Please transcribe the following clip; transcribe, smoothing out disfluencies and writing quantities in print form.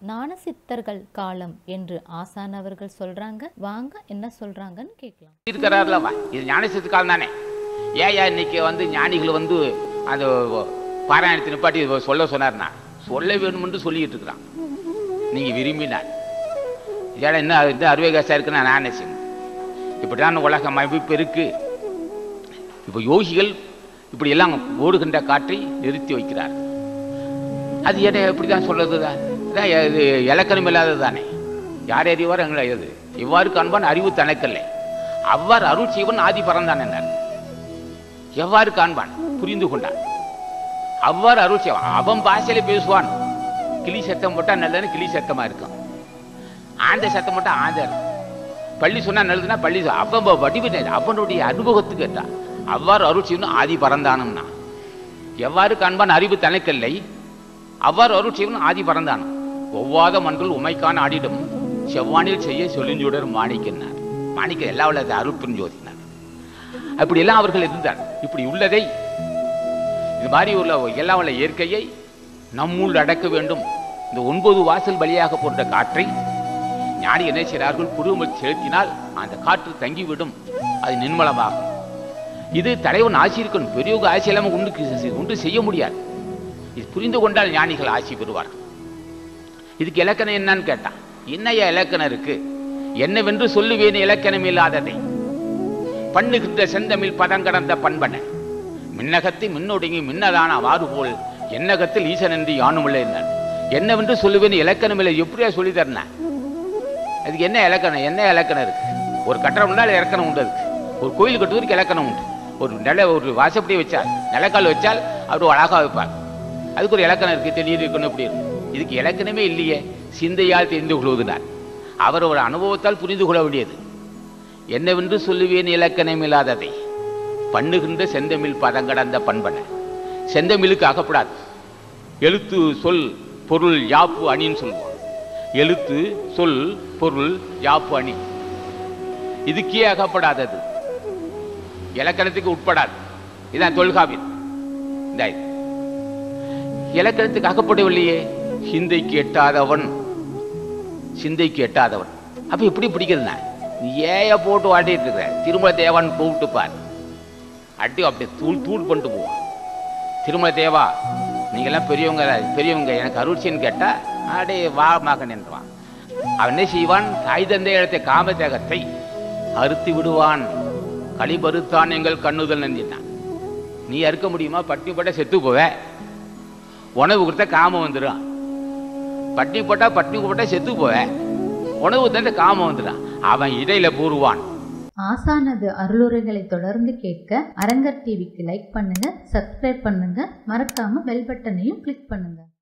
ஞானசித்தர்கள் காலம் என்று ஆசான் அவர்கள் சொல்றாங்க. வாங்க என்ன சொல்றாங்கன்னு கேட்கலாம். இருக்கிறார்லவா, இது ஞானசித்த காலம் தானே. ஏன் இன்னைக்கு ஞானிகள் அந்த பாராயணத்தை நிப்பாட்டி சொல்ல சொன்னார்னா சொல்ல வேணும்னு சொல்லிட்டு இருக்கிறான். நீங்க விரும்பினார் ஏடா என்ன இந்த அறுவைகாசா இருக்குன்னா நான் செய்யணும். இப்படிதான் உலக அமைப்பு இருக்கு. இப்போ யோகிகள் இப்படி எல்லாம் ஓடுகின்ற காற்றை நிறுத்தி வைக்கிறார். அது என்ன எப்படிதான் சொல்றது? இது இலக்கணம் இல்லாதது தானே. யார் அறிவார் எங்களை எது இவ்வாறு காண்பான் அறிவு தனக்கல்ல. அவ்வாறு அருள் செய்வன் ஆதி பறந்தான் என்னார். எவ்வாறு காண்பான் புரிந்து கொண்டான். அவ்வாறு அருள் செய்வான். அவன் பாஷையில பேசுவான். கிளி சத்தம் போட்டா நல்லதுன்னு கிளி சத்தமா இருக்கும். ஆந்த சத்தம் போட்டா ஆந்த பள்ளி சொன்னா நல்லதுன்னா பள்ளி. அவன் வடிவினை அவனுடைய அனுபவத்துக்கு கேட்டான். அவ்வாறு அருள் செய்யணும் ஆதி பறந்தானும்னா எவ்வாறு காண்பான் அறிவு தனக்கல்லை. அவ்வாறு அருள் செய்வன் ஆதி பறந்தானும். ஒவ்வாத மன்றுள் உமைக்கான ஆடிடும் செவ்வானில் செய்ய சொல்லிஞ்சுடர் மாணிக்கினார். மாணிக்க எல்லா உள்ள அருள் புரிஞ்சோதினார். அப்படி எல்லாம் அவர்கள் இருந்தார். இப்படி உள்ளதை இது மாதிரி உள்ள எல்லா உள்ள இயற்கையை நம்முள் அடக்க வேண்டும். இந்த 9 வாசல் வழியாக போன்ற காற்றை ஞானி என்ன செய்கிறார்கள்? புருவம் செலுத்தினால் அந்த காற்று தங்கிவிடும். அது நிர்மலமாகும். இது தலைவன் ஆட்சி இருக்கணும். பெரியவங்க ஆட்சி இல்லாமல் ஒன்று செய்ய முடியாது. இது புரிந்து கொண்டால் ஞானிகள் ஆட்சி பெறுவார்கள். இதுக்கு இலக்கணம் என்னன்னு கேட்டான். என்னையா இலக்கணம் இருக்கு? என்னவென்று சொல்லுவேன் இலக்கணம் இல்லாததை. பண்ணுகின்ற செந்தமிழ் பதங்கடந்த பண்பன மின்னகத்தை மின்னொடுங்கி மின்னதான வாறு போல் என்னகத்தில் ஈசன் என்று யானுமில்லை இருந்தான். என்னவென்று சொல்லுவேன் இலக்கணம் இல்லை. எப்படியா சொல்லி தரன? அதுக்கு என்ன இலக்கணம்? என்ன இலக்கணம் இருக்கு? ஒரு கட்டடம் உண்டால் இலக்கணம் உண்டு. அதுக்கு ஒரு கோயில் கட்டுவதற்கு இலக்கணம் உண்டு. ஒரு வாசப்படி வச்சால் நிலக்கால் வச்சால் அவர் அழகா வைப்பார். அதுக்கு ஒரு இலக்கணம் இருக்கு. தெளிவு இருக்கணும். எப்படி இருக்கும்? இதுக்கு இலக்கணமே இல்லையே. சிந்தையால் தெரிந்து கொள்வதுனால் அவர் ஒரு அனுபவத்தால் புரிந்து கொள்ள வேண்டியது. என்னவென்று சொல்லுவேன் இலக்கணம் இல்லாததை. பண்ணுகின்ற செந்தமிழ் பதங்கடந்த பண்பன. செந்தமிழுக்கு அகப்படாது. எழுத்து சொல் பொருள் யாப்பு அணின்னு சொல்லுவோம். எழுத்து சொல் பொருள் யாப்பு அணி இதுக்கே அகப்படாதது. இலக்கணத்துக்கு உட்படாது. இதான் தொல்காப்பியம். இந்த இலக்கணத்துக்கு அகப்படவில்லையே. சிந்தைக்கு எட்டாதவன். சிந்தைக்கு எட்டாதவன் அப்ப எப்படி பிடிக்கிறதுனா நீ ஏய போட்டு வாட்டிட்டு இருக்கிற. திருமல தேவான் கூப்பிட்டு பார். அட்டி அப்படியே தூள் பண்ணிட்டு போவான். திருமல தேவா நீங்கெல்லாம் பெரியவங்க எனக்கு அருட்சின்னு கேட்டா அடே வா மகன் என்றான். அவன் என்ன செய்வான்? தாய் தந்தை இடத்த காமதேகத்தை அறுத்து விடுவான். களிபறுத்தான் எங்கள் கண்ணுதல் நந்தினான். நீ அறுக்க முடியுமா? பட்டி போட்டா செத்து போவ. உணவு கொடுத்தா காமம் வந்துடும். பட்டி போட்டா செத்து போவ. உணவு தந்த காமம் வந்துடும். அவன் இடையில பூருவான். ஆசானது அருளுரைகளை தொடர்ந்து கேட்க அரங்கர் டிவிக்கு லைக் பண்ணுங்க, சப்ஸ்கிரைப் பண்ணுங்க, மறக்காம பெல் பட்டனையும் கிளிக் பண்ணுங்க.